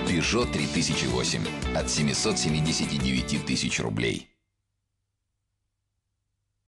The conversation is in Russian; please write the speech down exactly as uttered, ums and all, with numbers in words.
Peugeot три тысячи восемь от семисот семидесяти девяти тысяч рублей.